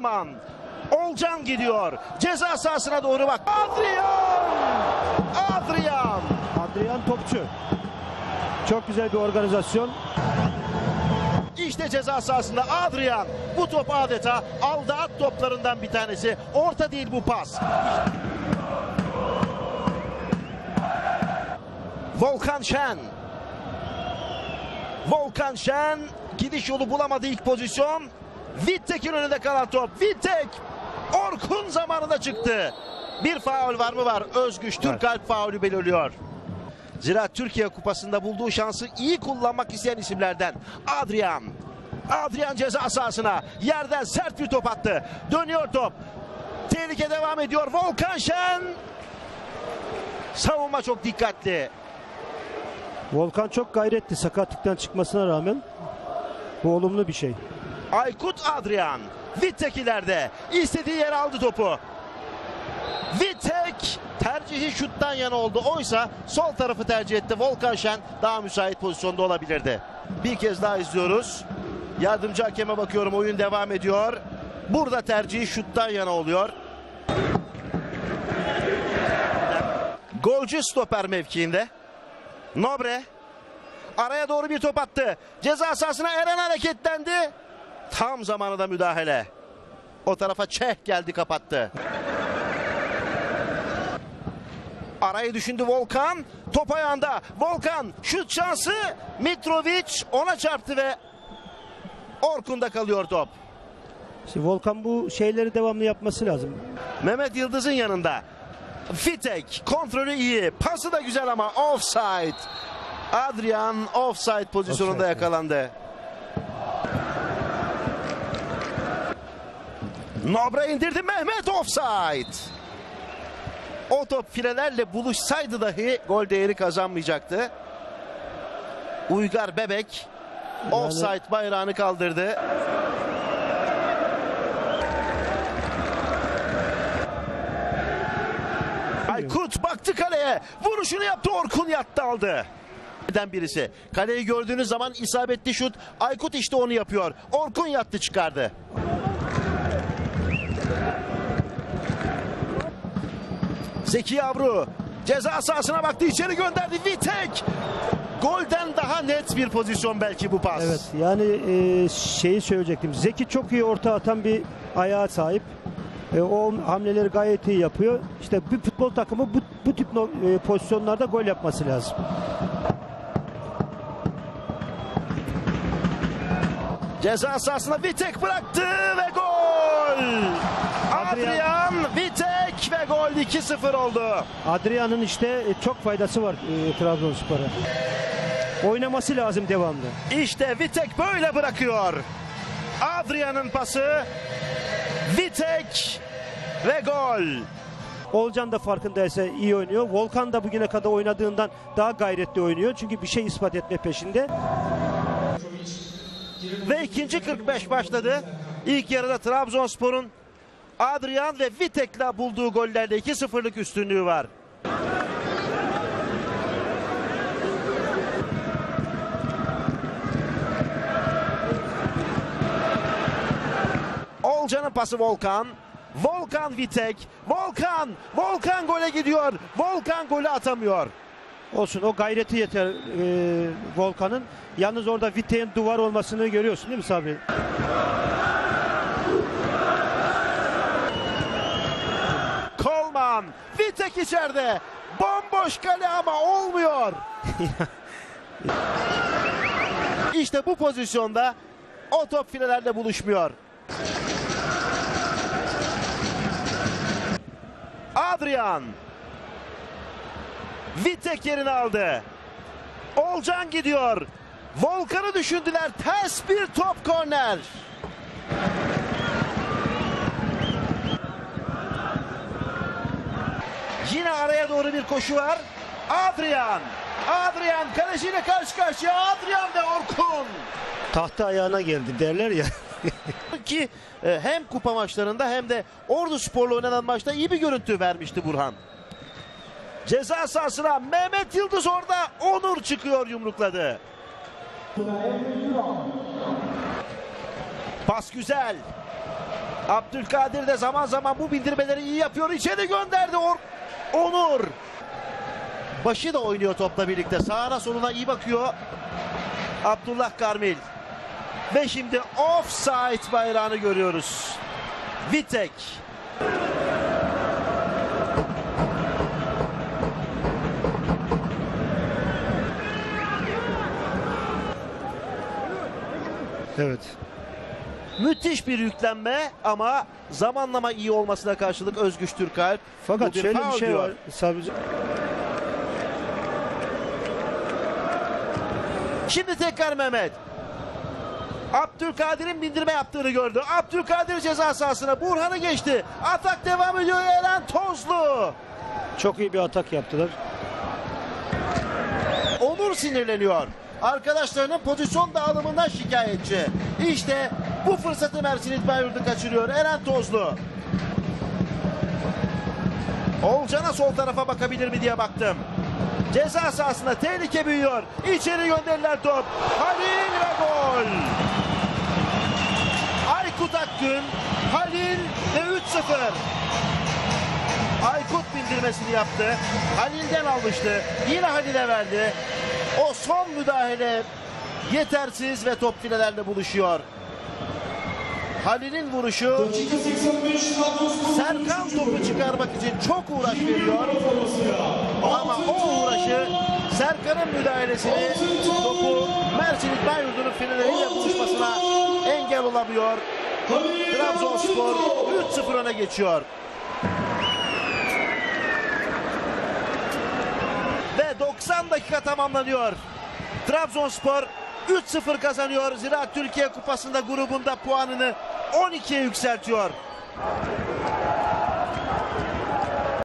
Kolman. Olcan gidiyor. Ceza sahasına doğru bak. Adrian topçu. Çok güzel bir organizasyon. İşte ceza sahasında Adrian. Bu top adeta aldı at toplarından bir tanesi. Orta değil bu pas. Volkan Şen. Volkan Şen gidiş yolu bulamadı ilk pozisyon. Wittek'in önünde kalan top. Wittek Orkun zamanında çıktı. Bir faul var mı? Var. Özgüç Türkalp faulü belirliyor. Zira Türkiye Kupası'nda bulduğu şansı iyi kullanmak isteyen isimlerden Adrian. Adrian ceza sahasına yerden sert bir top attı. Dönüyor top. Tehlike devam ediyor. Volkan Şen. Savunma çok dikkatli. Volkan çok gayretli sakatlıktan çıkmasına rağmen. Bu olumlu bir şey. Aykut Adrian. Wittek ileride. İstediği yere aldı topu. Wittek tercihi şuttan yana oldu. Oysa sol tarafı tercih etti. Volkan Şen daha müsait pozisyonda olabilirdi. Bir kez daha izliyoruz. Yardımcı hakeme bakıyorum. Oyun devam ediyor. Burada tercihi şuttan yana oluyor. Golcü stoper mevkiinde. Nobre araya doğru bir top attı. Ceza sahasına Eren hareketlendi. Tam zamanında müdahale. O tarafa Çeh geldi, kapattı. Arayı düşündü Volkan. Top ayağında. Volkan şut şansı. Mitrovic ona çarptı ve Orkun'da kalıyor top. İşte Volkan bu şeyleri devamlı yapması lazım. Mehmet Yıldız'ın yanında. Wittek kontrolü iyi. Pası da güzel ama offside. Adrian offside pozisyonunda yakalandı. Nobre indirdi. Mehmet offside. O top filelerle buluşsaydı dahi gol değeri kazanmayacaktı. Uygar Bebek offside bayrağını kaldırdı. Aykut baktı kaleye. Vuruşunu yaptı. Orkun yattı, aldı. Birisi. Kaleyi gördüğünüz zaman isabetli şut. Aykut işte onu yapıyor. Orkun yattı, çıkardı. Zeki Yavru ceza sahasına baktı, içeri gönderdi. Wittek. Golden daha net bir pozisyon belki bu pas. Evet, yani şeyi söyleyecektim. Zeki çok iyi orta atan bir ayağa sahip. O hamleleri gayet iyi yapıyor. İşte bir futbol takımı bu tip pozisyonlarda gol yapması lazım. Ceza sahasına Wittek bıraktı ve gol! Adrian Wittek ve gol, 2-0 oldu. Adrian'ın işte çok faydası var Trabzonspor'a. Oynaması lazım devamlı. İşte Wittek böyle bırakıyor. Adrian'ın pası, Wittek ve gol. Olcan da farkındaysa iyi oynuyor. Volkan da bugüne kadar oynadığından daha gayretli oynuyor. Çünkü bir şey ispat etme peşinde. Ve ikinci 45 başladı. İlk yarıda Trabzonspor'un Adrian ve Wittek'le bulduğu gollerle 2-0'lık üstünlüğü var. Olcan'ın pası Volkan. Volkan Wittek. Volkan gole gidiyor. Volkan golü atamıyor. Olsun, o gayreti yeter Volkan'ın. Yalnız orada Wittek'in duvar olmasını görüyorsun değil mi Sabri? Kolman. Wittek içeride. Bomboş kale ama olmuyor. İşte bu pozisyonda o top filelerle buluşmuyor. Adrian. Wittek yerini aldı. Olcan gidiyor. Volkan'ı düşündüler. Ters bir top, korner. Yine araya doğru bir koşu var. Adrian kaleciyle karşı karşıya. Adrian ve Orkun. Tahta ayağına geldi derler ya. Ki hem kupa maçlarında hem de Orduspor'la oynanan maçta iyi bir görüntü vermişti Burhan. Ceza sahasına Mehmet Yıldız orada. Onur çıkıyor, yumrukladı. Pas güzel. Abdülkadir de zaman zaman bu bildirmeleri iyi yapıyor. İçeri gönderdi Onur. Başı da oynuyor topla birlikte. Sağına soluna iyi bakıyor Abdullah Karmil. Ve şimdi offside bayrağını görüyoruz. Vitek. Evet. Müthiş bir yüklenme ama zamanlama iyi olmasına karşılık Özgüç Türkalp. Fakat bu şöyle bir faul şey diyor. var. Sabri- Şimdi tekrar Mehmet. Abdülkadir'in bindirme yaptığını gördü. Abdülkadir ceza sahasına. Burhan'ı geçti. Atak devam ediyor. Eren Tozlu. Çok iyi bir atak yaptılar. Onur sinirleniyor. Arkadaşlarının pozisyon dağılımından şikayetçi. İşte bu fırsatı Mersin İtfaiyurdu kaçırıyor. Eren Tozlu. Olcan'a sol tarafa bakabilir mi diye baktım. Ceza sahasında tehlike büyüyor. İçeri gönderilen top. Halil ve gol. Aykut Akgün, Halil ve 3-0. Aykut bindirmesini yaptı. Halil'den almıştı. Yine Halil'e verdi. O son müdahale yetersiz ve top filelerle buluşuyor. Halil'in vuruşu Serkan topu çıkarmak için çok uğraş veriyor. Ama o uğraşı Serkan'ın müdahalesini topu Mersin İtfaiyurdu'nun fileleriyle buluşmasına engel olamıyor. Trabzonspor 3-0 öne geçiyor. Ve 90 dakika tamamlanıyor. Trabzonspor 3-0 kazanıyor. Ziraat Türkiye Kupası'nda grubunda puanını 12'ye yükseltiyor.